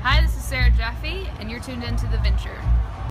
Hi, this is Jaffe, and you're tuned into The Venture.